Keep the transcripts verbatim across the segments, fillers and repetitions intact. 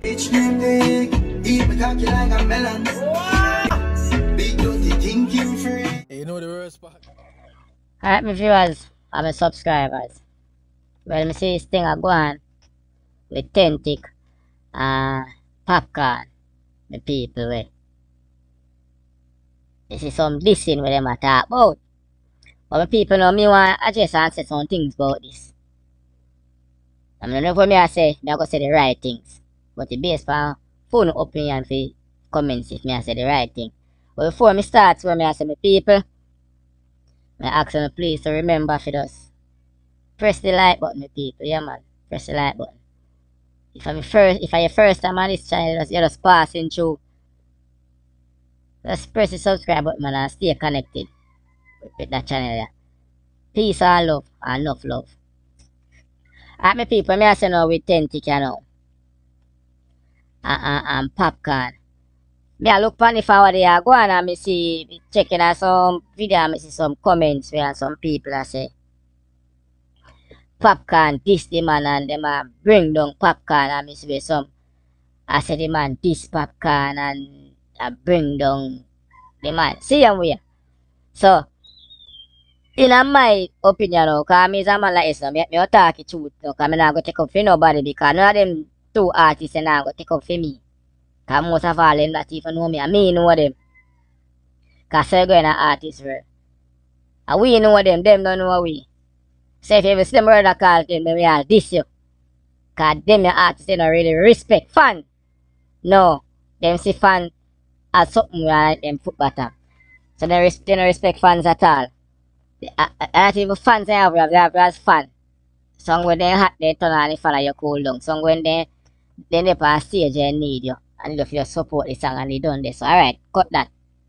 Bitch named Dick, eat my cocky like a melon. Big dirty thinking free. You know the worst part. Alright, my viewers and my subscribers. Well, me see this thing I go on with Tentic and Popcorn, the people way. This is some dissing with them I talk about. But my people know me want to address and say some things about this. I don't know what me I say, me I go say the right things. But the base for phone opinion for comments if me I say the right thing. But before me start, where me I say my people, I ask them please to remember for us. Press the like button, my people, yeah man. Press the like button. If I'm first if I your first time on this channel, you're just passing through. Just press the subscribe button man and stay connected with, with that channel yeah. Peace and love and enough love. Alright my people, me I say now with Tentic you know. And, and, and Popcorn. Me I look funny for what they are going and me see me checking out some video and me see some comments where some people I say Popcorn diss the man and them a bring down Popcorn and me see some I say the man diss Popcorn and I bring down the man. See them way. So in my opinion now, cause me is a man like this, me, me talk the truth now, cause me not go take up for nobody because none of them two artists and I go take up for me. Cause most of all them that even know me and me know them. Cause so going an artist world. And we know them, them don't know we. So if you ever see them brother call them, then we all diss you. Cause them the artists they don't really respect fan. No. Them see fan as something like them foot bottom. So they, res they don't respect fans at all. And not even fans they have, they have, they have as fan. Some when they hot they turn on and follow you cool down. Some when they then they on stage they need you. And if you support the song and they done this. So alright, cut that.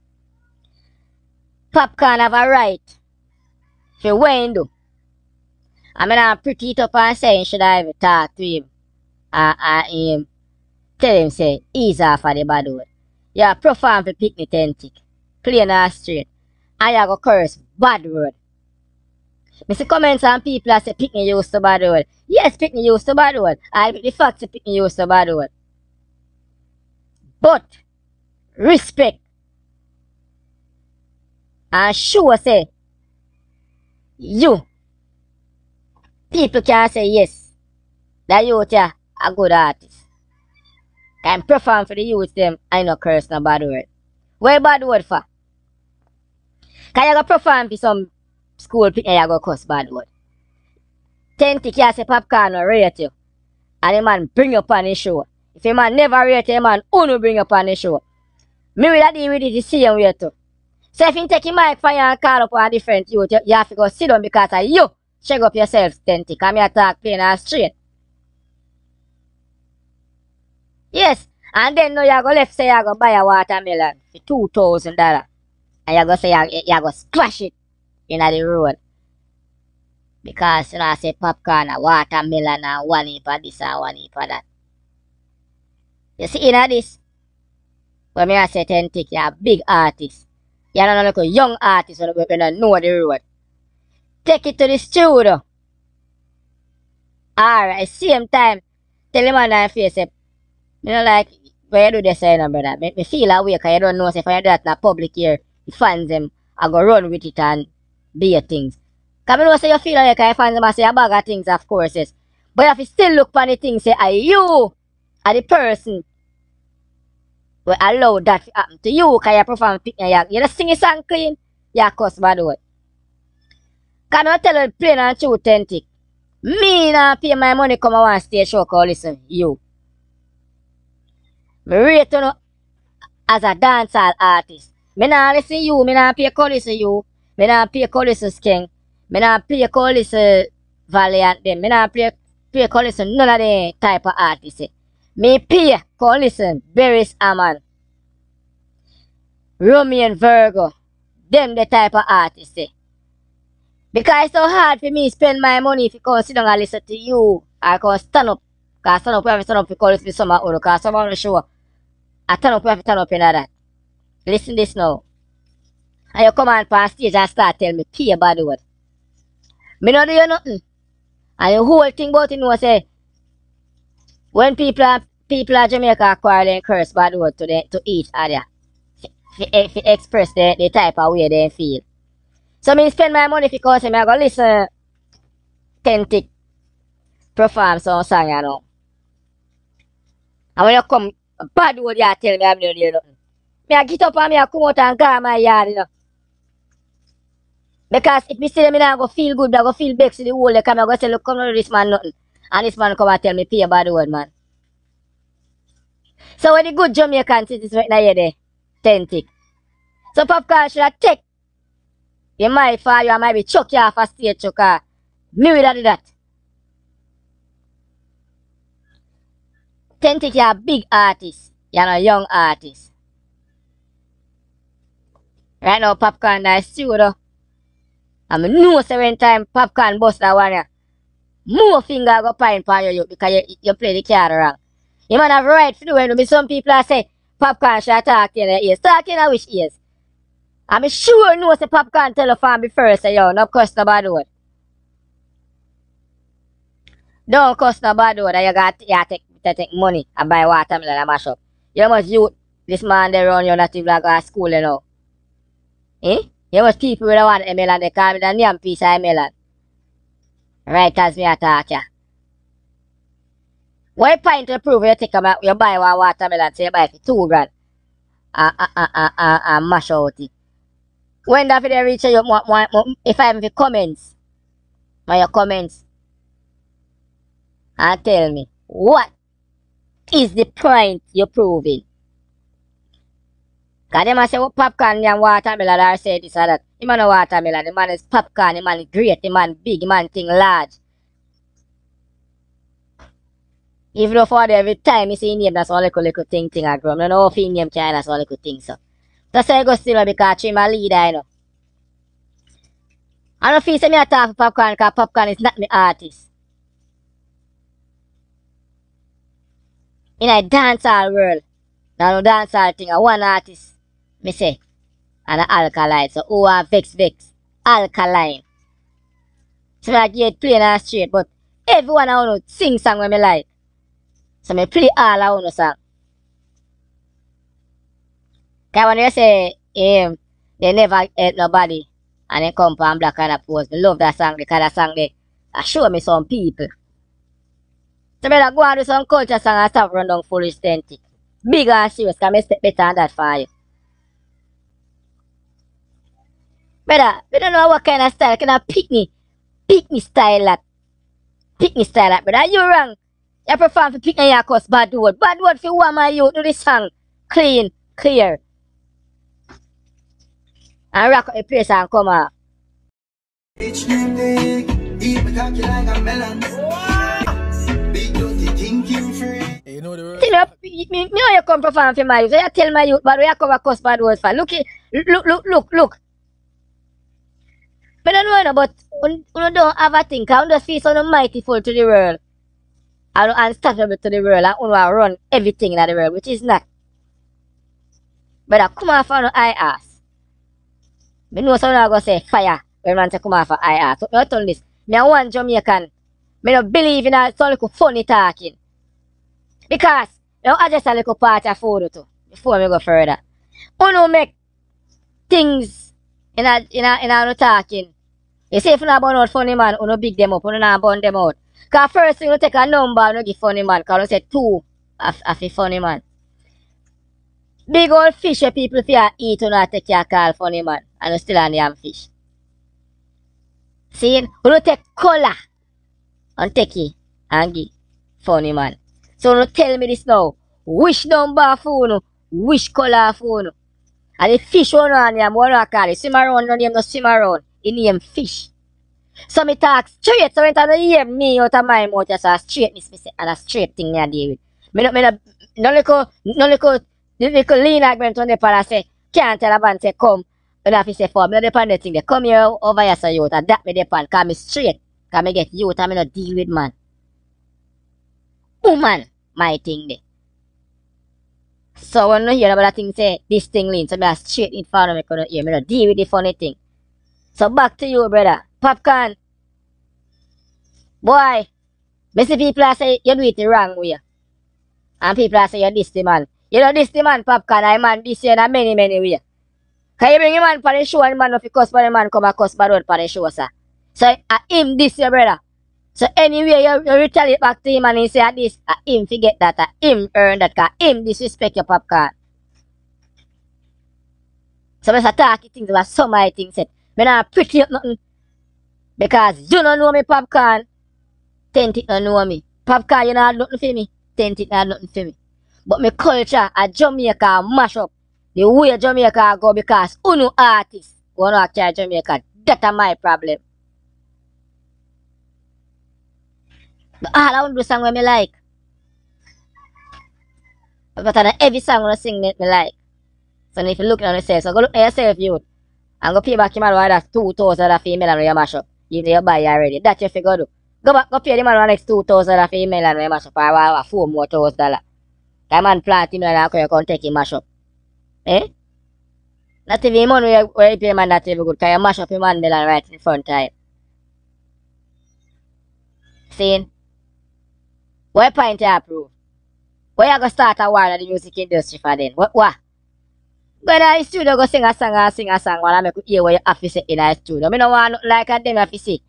Popcorn have a right for when do. I mean I'm pretty it up and saying should I even talk to him. And uh, uh, him tell him say ease off of the bad word. Yeah, perform for pick me Tentic. Plain and straight. And you go curse bad word. Me see comments on people that say pick me used to bad word. Yes, pick me used to bad word. I the fact say pick me used to bad word. But respect and sure say you people can say yes that you are a good artist. Can perform for the youth them I no curse no bad word. What bad word for? Can you go perform for some school pick and you go cuss bad word? Tentic can say Popcorn or rate you. And the man bring you up on the show. If a man never rate a man, who bring up on the show? Me will deal with it the same way too. So if you take your mic for you and call up on a different youth, you, you have to go sit down because of you. Check up yourself, Tentic. I'm here talk plain and straight. Yes. And then now you go left say you go buy a watermelon for two thousand dollars. And you go say you, you go squash it in the road. Because you know I say Popcorn a watermelon and one heap of this and one heap of that. You see in this, when I say Tentic, you're a big artist. You're not like a young artist when you don't know the road. Take it to the studio. Alright, same time, tell him on that face, say, you know, like, where you do this, you know, brother. Make me feel away because you don't know, say, if you do that in the public here, the fans them, I go run with it and be things. Because I know, say, you feel like your fans them, I say, a bag of things, of course, yes. But you have to still look for the things, say, are you? Are the person will allow that to happen to you because you perform pick and you, you just sing a song clean, you cuss bad word. Can I tell you plain and true Tentic? Me not pay my money come on stage show call listen you. Me rate you know, as a dancehall artist. Me not listen you, me not pay call listen you, me not pay call listen Skeng, me not pay call listen Valiant them, me not pay pay call listen none of the type of artists. Eh. Me pay, call listen, Beres Hammond, Romeo and Virgo, them the type of artists. Eh. Because it's so hard for me to spend my money if you come sit down and listen to you. I can stand up. Because stand up, we have to stand up because it's some other. Because some on the show, I stand up, we have to stand up in that. Listen this now. And you come on past stage and start telling me, pay a bad word. Me not do you nothing. And the whole thing about it was say, when people are people of Jamaica quarrel and curse bad word to, the, to each other. If express the, the type of way they feel. So me spend my money because me I go listen Authentic perform some song, you know. And when you come bad word you tell me I'm not doing nothing. Me I get up and me I come out and go my yard, you know. Because if me see them, I go feel good, I go feel vexed to the whole, they come and go say, look, come to this man nothing. And this man come and tell me pay a bad word, man. So when the good Jamaican citizens right now here there, Authentic. So Popcaan should have take you might for you, I might be chuck you off a stage chucker. Me would have do that. Authentic, you're a big artist. You're not a young artist. Right now, Popcaan nice studio. And I know seven time Popcaan bust that one here. More finger go pine for you because you, you play the card wrong. You might have right to do it. Some people are say Popcaan should talk in the ears. Talk in which ears? I'm sure no say Popcaan tell the family first say yo, no cost no bad word. Don't cost no bad word and you got you take, you take money and buy watermelon and mash up. You must youth this man they run you not even go to school you know. Eh? You must people with want a melon they call me the name piece of melon. Right as me attack ya. What point to prove you take a you buy one watermelon say you buy for two grand and, and, and, and, and, and mash out it. When that video reach you, if I have the comments, my your comments, and tell me what is the point you're proving? Cause them a say what Popcaan and watermelon or say this or that. The man no watermelon, the man is Popcaan, the man is great, the man big, the man thing large. Even though for every time you see him name, that's all little little thing thing I grow. I don't know if he name China, that's all little thing so. That's why I go still because I'm a leader, you know. I don't feel say me attack for Popcaan because Popcaan is not my artist. In a dancehall world, now no dancehall thing, I one artist, me say, and an alkaline. So who are vex vex? Alkaline. So I get plain and straight, but everyone I want to sing song when me like. So me play all I want to song. Cause when you say um, they never help nobody and they come from Black and Pose, me love that song because that song they I show me some people. So me go and do some culture song and stop run down foolish Authentic. Big and serious, because I expect better than that for you. Brother, we don't know what kind of style, kind of pick me, pick me style that. Pick me style that, brother. You wrong. You perform for pick me your cuss bad word. Bad word for one my you do this song. Clean, clear. And rock up the place and come out. Bitch name big, eat me cocky like a melon. Big dirty thinking free. Hey, you know the word? Tell me, me, me know you come perform for my youth. So you tell my youth, but we cover cuss bad words for. Look, look, look, look, look. But I don't know, but you don't have a thing, because you just feel so mightyful to the world. And unstoppable to the world, and you run everything in the world, which is not. But I come off on I ass. I know someone are going to say fire when man say come off on I ass. So I tell this, me a one Jamaican, I don't believe in a some little funny talking. Because, you know, I just a little part of food too, before we go further. You know, make things in a, in a, in a talking. You say if you not burn out funny man, you no big them up, you not burn them out. Because first thing you take a number, you give funny man, because you say two of, of a funny man. Big old fish where people fear eat, you not take your call funny man, and you still on the damn fish. See, you don't take color and take it and give funny man. So you tell me this now, which number for you, which color for you. And the fish one on them, one I call it, swim around, no name no swim around. He name fish. So me talk straight, so when you hear me out of my mouth, just a straightness, me say, and a straight thing I deal with. Me no, me no, no little, no little, no little lean argument on the part and say, can't tell a man say, come, and have to say, for me no depend the thing, they come here over here, so youth, and that me depend, cause me straight, cause me get youth, and me no deal with man. Woman, my thing there. So when you hear about that thing say, this thing lean, so me a straight in front of me, couldn't hear, me no deal with the funny thing. So back to you, brother. Popcaan. Boy, me see people say you do it the wrong way. And people are saying you diss the man. You know this the man Popcaan, I man this year in a many many ways. Can you bring him man for the show and man if you cuss for the man come and cuss bad word for the show, sir. So uh, him this your brother. So anyway you, you retaliate back to him and he say at this, uh, him forget that, uh, him earn that, cause him disrespect your Popcaan. So I talk things about some of my things said. Me not pretty up nothing. Because you don't know me Popcaan. Tent it don't know me. Popcaan you not nothing for me. Tent it not nothing for me. But my culture at Jamaica mash up. The way Jamaica go because uno artists wanna actually Jamaica. That's my problem. But all I want to do song when me like. But on every song I want to sing me, me like. So if you look at yourself, so go look at yourself, youth. And go pay back your man why that's two thousand of female and you mash up. If you buy already. That's what you go do. Go back, go pay the man the next two thousand of female and you mash up. Or four more thousand dollars. That man plant him and you can take him mash up. Eh? Not even money where, where you pay man that even good. Because you mash up your man melon right in front of him. See? What point you approve? Where you go start a war in the music industry for then? What? What? Go in the studio go sing a song and sing a song while I make you hear what you have to say in the studio. I don't want nothing like a them have to say.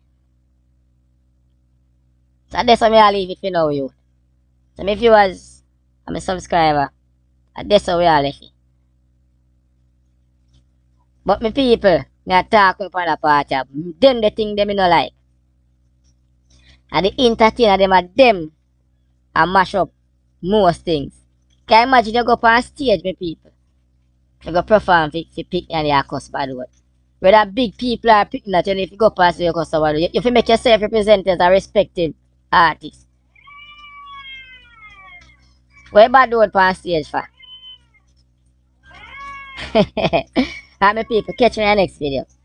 So that's why I leave it for now, you. So my viewers, I'm a subscriber. And that's how we all left it. But my people, me talk with on the party. Them the thing them me no like. And the entertainer them are them and mash up most things. Can you imagine you go up on stage, my people? You go perform for, for pick and you cuss bad word. Whether big people are picking that, and if you go past you cuss bad word, you, you have make yourself represent as a respected artist. What bad word on stage for? Alright, my people, catch me in the next video.